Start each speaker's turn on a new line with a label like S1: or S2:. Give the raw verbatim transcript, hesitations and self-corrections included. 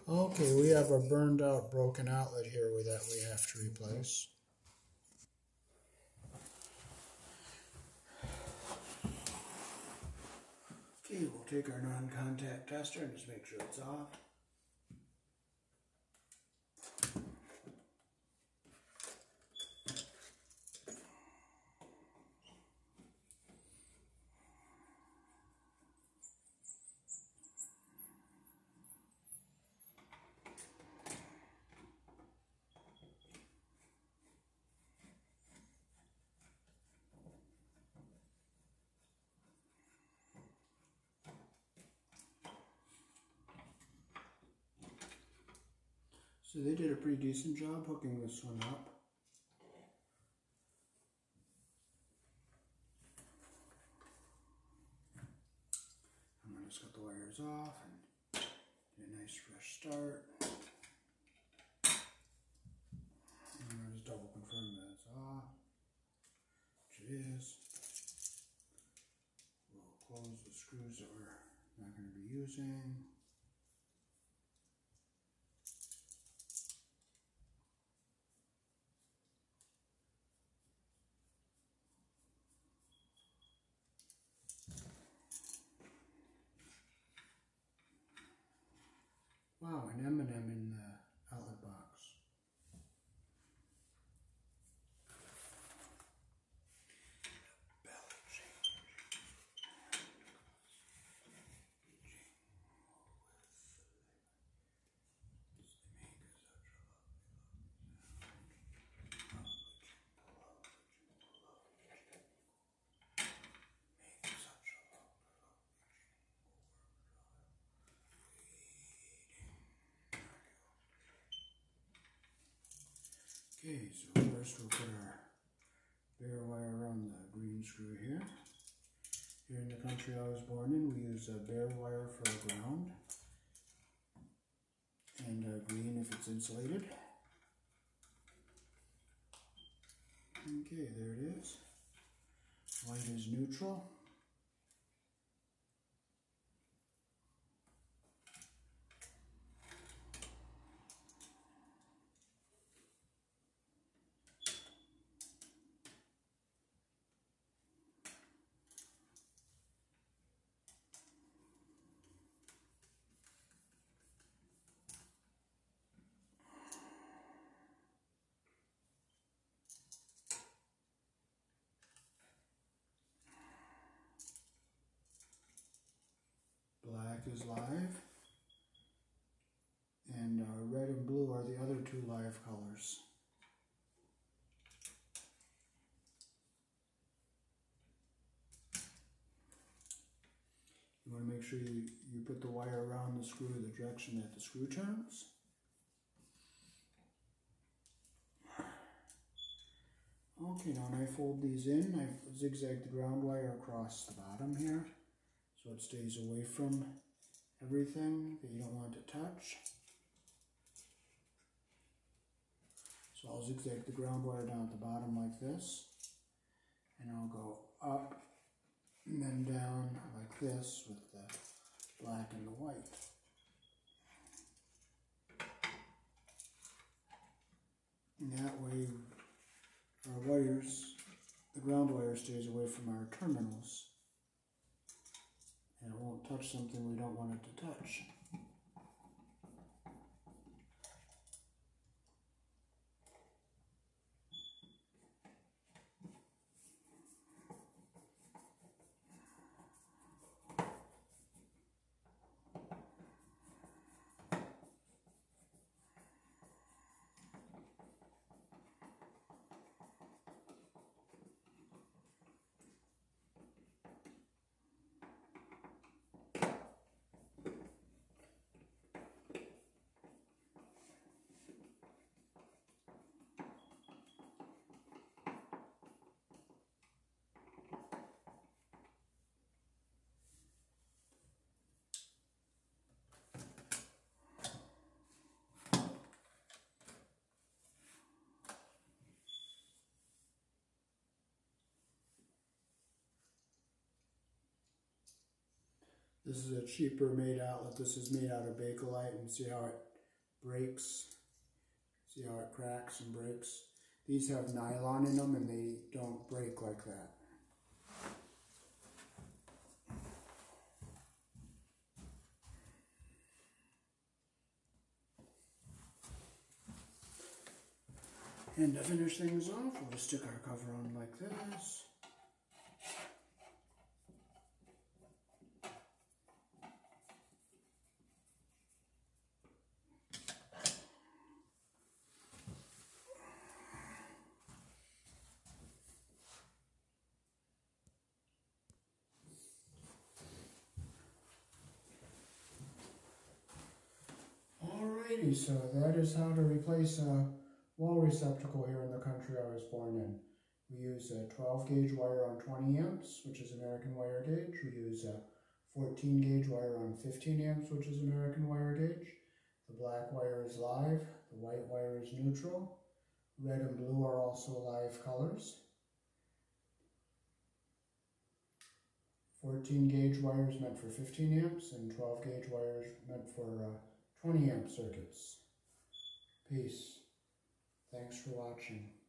S1: Okay, we have a burned out, broken outlet here that we have to replace. Okay, we'll take our non-contact tester and just make sure it's off. So they did a pretty decent job hooking this one up. I'm going to just cut the wires off and get a nice fresh start. I'm going to just double confirm that it's off, which it is. We'll close the screws that we're not going to be using. Wow, an M and M in the outlet box. Okay, so first we'll put our bare wire around the green screw here. Here in the country I was born in, we use a bare wire for a ground, and uh, green if it's insulated. Okay, there it is. White is neutral. Black is live, and uh, red and blue are the other two live colors. You want to make sure you, you put the wire around the screw the direction that the screw turns. Okay, now when I fold these in, I zigzag the ground wire across the bottom here, so it stays away from everything that you don't want to touch. So I'll zigzag the ground wire down at the bottom like this, and I'll go up and then down like this with the black and the white. And that way our wires, the ground wire stays away from our terminals, and it won't touch something we don't want it to touch. This is a cheaper made outlet. This is made out of Bakelite, and see how it breaks. See how it cracks and breaks? These have nylon in them and they don't break like that. And to finish things off, we'll just stick our cover on like this. Alrighty, so that is how to replace a wall receptacle here in the country I was born in. We use a twelve gauge wire on twenty amps, which is American wire gauge. We use a fourteen gauge wire on fifteen amps, which is American wire gauge. The black wire is live, the white wire is neutral. Red and blue are also live colors. fourteen gauge wire is meant for fifteen amps, and twelve gauge wire is meant for uh, twenty amp circuits. Peace. Thanks for watching.